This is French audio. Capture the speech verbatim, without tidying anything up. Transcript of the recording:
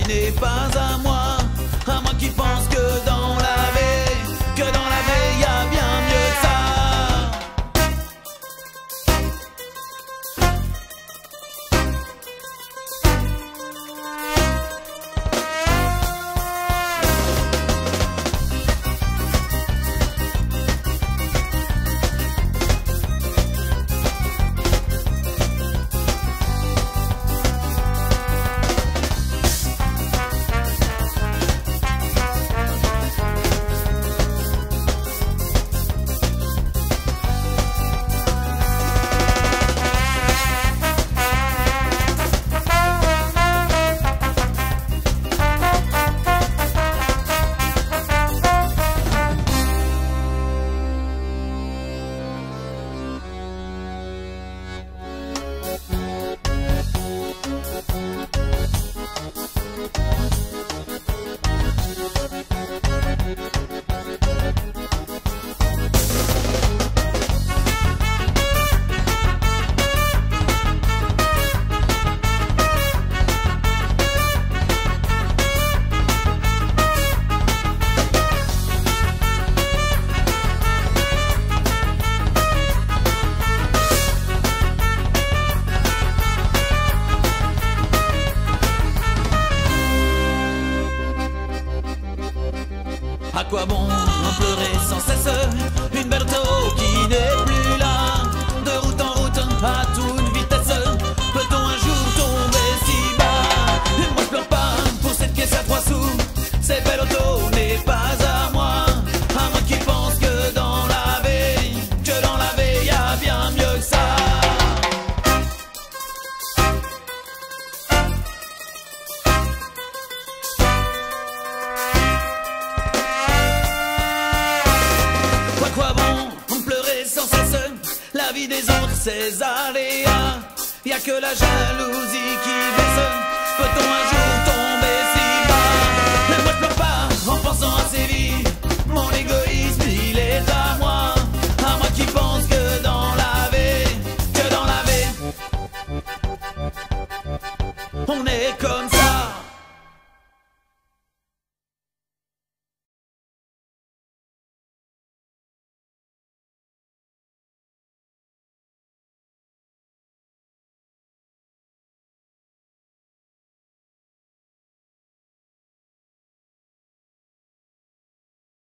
n'est pas à moi, à moi qui pense que dans la vie, que dans la vie y a bien mieux que ça. À quoi bon pleurer sans cesse une belle auto qui n'est plus là? De route en route à toute vitesse, peut-on un jour tomber si bas? Et moi je pleure pas pour cette caisse à trois sous, cette belle auto n'est pas à moi, à moi qui pense que dans la vie, que dans la vie y a bien mieux que ça. À quoi bon pleurer sans cesse la vie des autres, ses aléas? Y a que la jalousie qui blesse, peut-on un jour